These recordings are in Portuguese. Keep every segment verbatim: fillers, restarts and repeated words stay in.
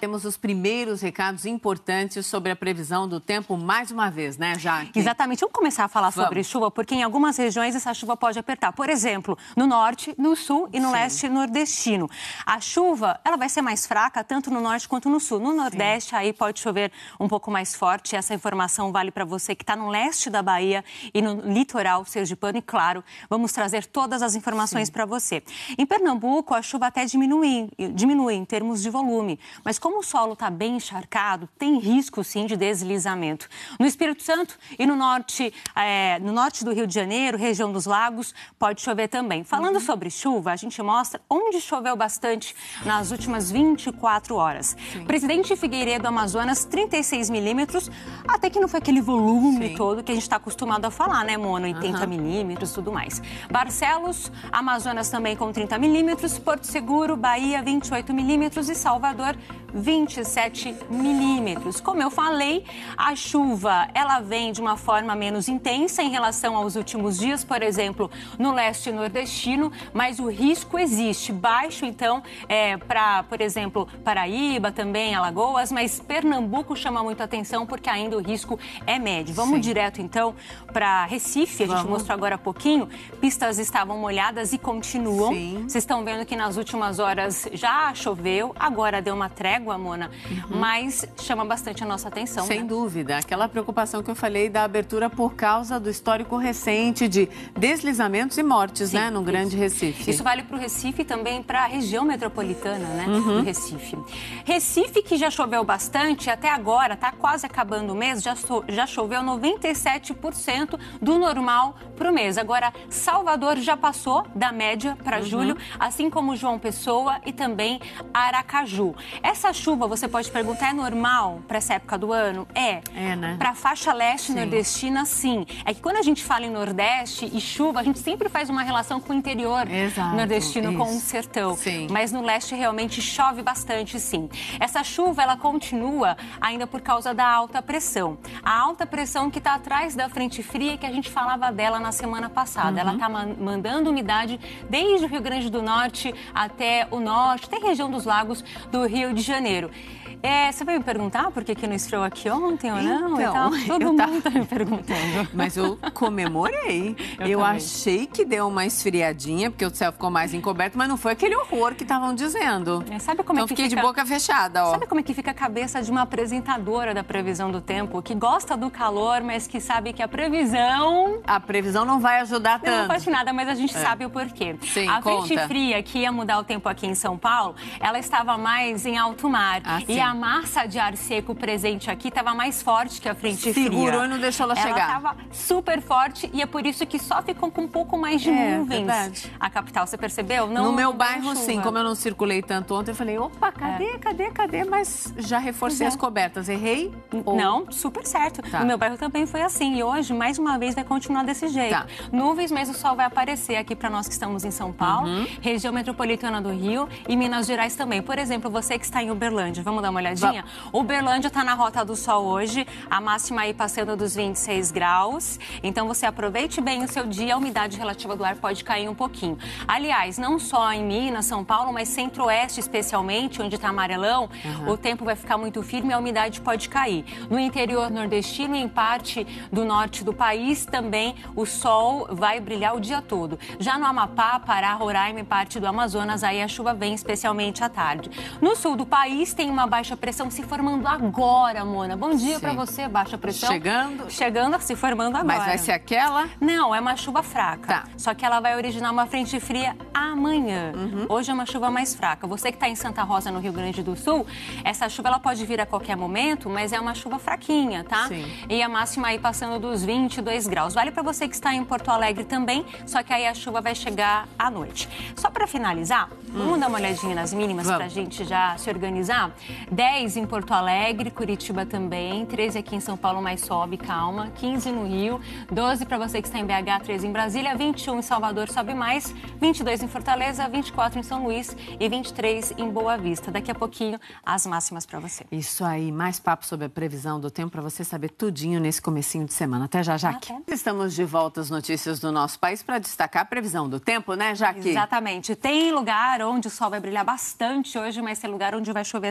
Temos os primeiros recados importantes sobre a previsão do tempo mais uma vez, né, Jaque? Exatamente. Vamos começar a falar Vamos. sobre chuva, porque em algumas regiões essa chuva pode apertar. Por exemplo, no norte, no sul e no Sim. leste nordestino. A chuva, ela vai ser mais fraca tanto no norte quanto no sul. No nordeste, Sim. aí pode chover um pouco mais forte. Essa informação vale para você que está no leste da Bahia e no litoral sergipano. E, claro, vamos trazer todas as informações para você. Em Pernambuco, a chuva até diminui, diminui em termos de volume. Mas como o solo está bem encharcado, tem risco, sim, de deslizamento. No Espírito Santo e no norte, é, no norte do Rio de Janeiro, região dos lagos, pode chover também. Falando uhum. sobre chuva, a gente mostra onde choveu bastante nas últimas vinte e quatro horas. Sim. Presidente Figueiredo, Amazonas, trinta e seis milímetros, até que não foi aquele volume sim. todo que a gente está acostumado a falar, né, Mona? oitenta uhum. milímetros e tudo mais. Barcelos, Amazonas também com trinta milímetros, Porto Seguro, Bahia, vinte e oito milímetros e Salvador, vinte e sete milímetros. Como eu falei, a chuva ela vem de uma forma menos intensa em relação aos últimos dias, por exemplo, no leste nordestino, mas o risco existe. Baixo, então, é, para, por exemplo, Paraíba, também Alagoas, mas Pernambuco chama muito atenção porque ainda o risco é médio. Vamos Sim. direto, então, para Recife. A gente Vamos. mostrou agora há pouquinho. Pistas estavam molhadas e continuam. Sim. Vocês estão vendo que nas últimas horas já choveu, agora deu uma trégua, Mona, uhum. mas chama bastante a nossa atenção. Sem né? dúvida. Aquela preocupação que eu falei da abertura por causa do histórico recente de deslizamentos e mortes, Sim, né, no isso. Grande Recife. Isso vale para o Recife e também para a região metropolitana, né, uhum. do Recife. Recife, que já choveu bastante, até agora, está quase acabando o mês, já, so, já choveu noventa e sete por cento do normal para o mês. Agora, Salvador já passou da média para uhum. julho, assim como João Pessoa e também Aracaju. Essa chuva, você pode perguntar, é normal para essa época do ano? É. É, né? Para a faixa leste sim. nordestina, sim. É que quando a gente fala em Nordeste e chuva, a gente sempre faz uma relação com o interior Exato, nordestino, isso. com o sertão. Sim. Mas no leste realmente chove bastante, sim. Essa chuva, ela continua ainda por causa da alta pressão. A alta pressão que está atrás da frente fria, que a gente falava dela na semana passada. Uhum. Ela está mandando umidade desde o Rio Grande do Norte até o norte, até a região dos lagos do Rio de Janeiro. É, você vai me perguntar por que, que não esfriou aqui ontem ou não? Então, Todo mundo tava... tá me perguntando. Mas eu comemorei. Eu, eu achei que deu uma esfriadinha, porque o céu ficou mais encoberto, mas não foi aquele horror que estavam dizendo. É, sabe como então é que fiquei fica... de boca fechada, ó. Sabe como é que fica a cabeça de uma apresentadora da previsão do tempo, que gosta do calor, mas que sabe que a previsão... A previsão não vai ajudar tanto. Não faz nada, mas a gente é. sabe o porquê. Sim, a conta. frente fria que ia mudar o tempo aqui em São Paulo, ela estava mais em alto mar. Ah, e a A massa de ar seco presente aqui estava mais forte que a frente fria. Segurou e não deixou ela, ela chegar. Ela estava super forte e é por isso que só ficou com um pouco mais de é, nuvens. Verdade. A capital, você percebeu? Não, no meu não bairro, sim. Como eu não circulei tanto ontem, eu falei, opa, cadê, é. cadê, cadê? Mas já reforcei é. as cobertas. Errei? Ou... Não, super certo. Tá. No meu bairro também foi assim. E hoje, mais uma vez, vai continuar desse jeito. Tá. Nuvens, mas o sol vai aparecer aqui para nós que estamos em São Paulo, uhum. região metropolitana do Rio e Minas Gerais também. Por exemplo, você que está em Uberlândia, vamos dar uma olhadinha? Vamos. Uberlândia está na rota do sol hoje, a máxima aí passando dos vinte e seis graus. Então você aproveite bem o seu dia, a umidade relativa do ar pode cair um pouquinho. Aliás, não só em Minas, São Paulo, mas centro-oeste especialmente, onde está amarelão, uhum. o tempo vai ficar muito firme e a umidade pode cair. No interior nordestino e em parte do norte do país também o sol vai brilhar o dia todo. Já no Amapá, Pará, Roraima e parte do Amazonas, aí a chuva vem especialmente à tarde. No sul do país tem uma baixa pressão se formando agora, Mona. Bom dia para você, baixa pressão. Chegando? Chegando, se formando agora. Mas vai ser aquela? Não, é uma chuva fraca. Tá. Só que ela vai originar uma frente fria amanhã. Uhum. Hoje é uma chuva mais fraca. Você que está em Santa Rosa, no Rio Grande do Sul, essa chuva ela pode vir a qualquer momento, mas é uma chuva fraquinha, tá? Sim. E a máxima aí passando dos vinte e dois graus. Vale para você que está em Porto Alegre também, só que aí a chuva vai chegar à noite. Só para finalizar, hum. vamos dar uma olhadinha nas mínimas para a gente já se organizar? dez em Porto Alegre, Curitiba também, treze aqui em São Paulo, mas sobe, calma, quinze no Rio, doze para você que está em B H, treze em Brasília, vinte e um em Salvador, sobe mais, vinte e dois em Fortaleza, vinte e quatro em São Luís e vinte e três em Boa Vista. Daqui a pouquinho, as máximas para você. Isso aí, mais papo sobre a previsão do tempo para você saber tudinho nesse comecinho de semana. Até já, Jaque. Até. Estamos de volta às notícias do nosso país para destacar a previsão do tempo, né, Jaque? Exatamente. Tem lugar onde o sol vai brilhar bastante hoje, mas tem lugar onde vai chover também, claro.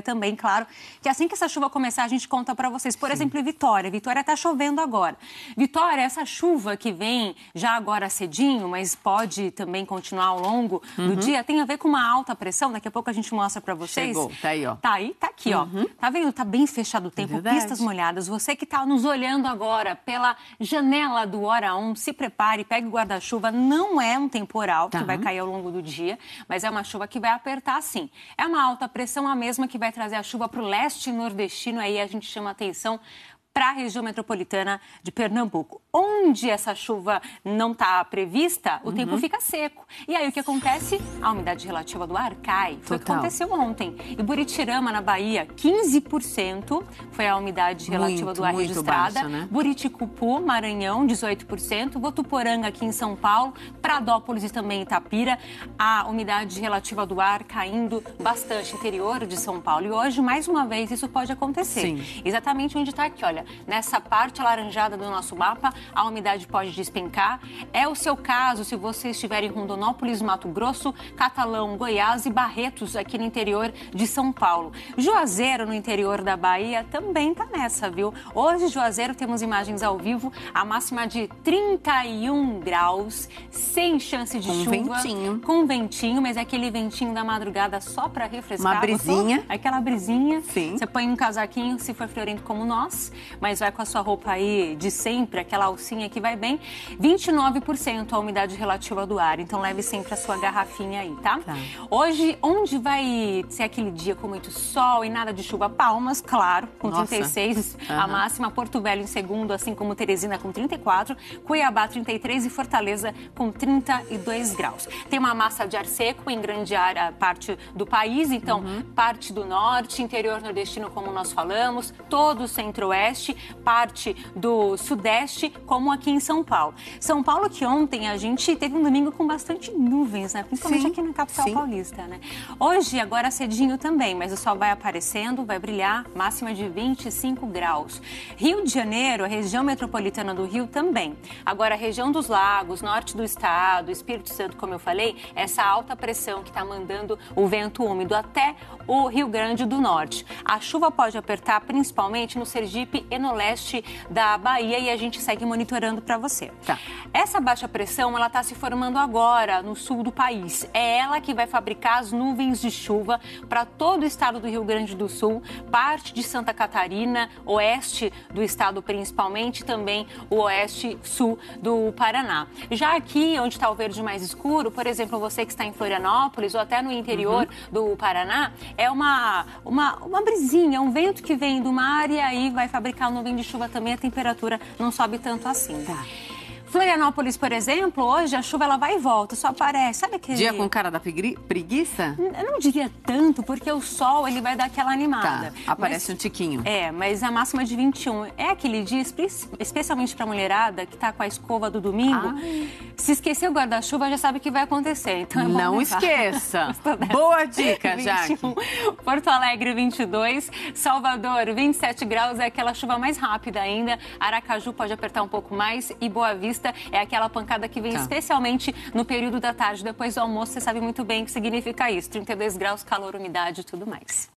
claro, que assim que essa chuva começar, a gente conta para vocês. Por Sim. exemplo, em Vitória. Vitória está chovendo agora. Vitória, essa chuva que vem já agora cedinho, mas pode também continuar ao longo uhum. do dia, tem a ver com uma alta pressão. Daqui a pouco a gente mostra para vocês. Chegou, tá aí, ó. Tá aí, tá aqui, uhum. ó. Tá vendo? Tá bem fechado o tempo, Verdade. pistas molhadas. Você que tá nos olhando agora pela janela do Hora um, se prepare, pegue o guarda-chuva. Não é um temporal tá. que vai cair ao longo do dia, mas é uma chuva que vai apertar sim. É uma alta pressão, a mesma que vai trazer a chuva para o leste nordestino, aí a gente chama atenção para a região metropolitana de Pernambuco. Onde essa chuva não está prevista, o uhum. tempo fica seco. E aí o que acontece? A umidade relativa do ar cai. Foi o que aconteceu ontem. E Buritirama, na Bahia, quinze por cento foi a umidade relativa muito, do ar registrada. Baixa, né? Buriticupu, Maranhão, dezoito por cento. Votuporanga, aqui em São Paulo. Pradópolis e também Itapira, a umidade relativa do ar caindo bastante. Interior de São Paulo. E hoje, mais uma vez, isso pode acontecer. Sim. Exatamente onde está aqui, olha. Nessa parte alaranjada do nosso mapa, a umidade pode despencar. É o seu caso se você estiver em Rondonópolis, Mato Grosso, Catalão, Goiás e Barretos, aqui no interior de São Paulo. Juazeiro, no interior da Bahia, também tá nessa, viu? Hoje, Juazeiro, temos imagens ao vivo, a máxima de trinta e um graus, sem chance de com chuva. Com ventinho. Com ventinho, mas é aquele ventinho da madrugada só para refrescar. Uma brisinha. Gostou? Aquela brisinha. Sim. Você põe um casaquinho, se for friorento como nós, mas vai com a sua roupa aí de sempre, aquela alcinha que vai bem. vinte e nove por cento a umidade relativa do ar, então leve sempre a sua garrafinha aí, tá? tá? Hoje, onde vai ser aquele dia com muito sol e nada de chuva? Palmas, claro, com Nossa. trinta e seis uhum. a máxima. Porto Velho em segundo, assim como Teresina com trinta e quatro, Cuiabá trinta e três e Fortaleza com trinta e dois graus. Tem uma massa de ar seco em grande área, parte do país, então uhum. parte do norte, interior nordestino, como nós falamos, todo o centro-oeste, parte do sudeste, como aqui em São Paulo. São Paulo que ontem a gente teve um domingo com bastante nuvens, né? Principalmente Sim. aqui na capital Sim. paulista, né? Hoje, agora cedinho também, mas o sol vai aparecendo, vai brilhar, máxima de vinte e cinco graus. Rio de Janeiro, a região metropolitana do Rio também. Agora, a região dos lagos, norte do estado, Espírito Santo, como eu falei, essa alta pressão que está mandando o vento úmido até o Rio Grande do Norte. A chuva pode apertar principalmente no Sergipe e no leste da Bahia e a gente segue monitorando para você. Tá. Essa baixa pressão, ela está se formando agora no sul do país. É ela que vai fabricar as nuvens de chuva para todo o estado do Rio Grande do Sul, parte de Santa Catarina, oeste do estado principalmente, também o oeste sul do Paraná. Já aqui, onde está o verde mais escuro, por exemplo, você que está em Florianópolis ou até no interior uhum. do Paraná, é uma, uma, uma brisinha, um vento que vem do mar e aí vai fabricar nuvem de chuva também, a temperatura não sobe tanto assim. Tá. Florianópolis, por exemplo, hoje a chuva ela vai e volta, só aparece, sabe aquele... Dia com cara da preguiça? Eu não diria tanto, porque o sol ele vai dar aquela animada. Tá, aparece mas, um tiquinho. É, mas a máxima de vinte e um. É aquele dia, especialmente pra mulherada, que tá com a escova do domingo, Ai. se esquecer o guarda-chuva já sabe o que vai acontecer. Então é bom não levar. esqueça. Boa dica, Jaque. Porto Alegre, vinte e dois. Salvador, vinte e sete graus, é aquela chuva mais rápida ainda. Aracaju pode apertar um pouco mais e Boa Vista é aquela pancada que vem tá. especialmente no período da tarde, depois do almoço. Você sabe muito bem o que significa isso. trinta e dois graus, calor, umidade e tudo mais.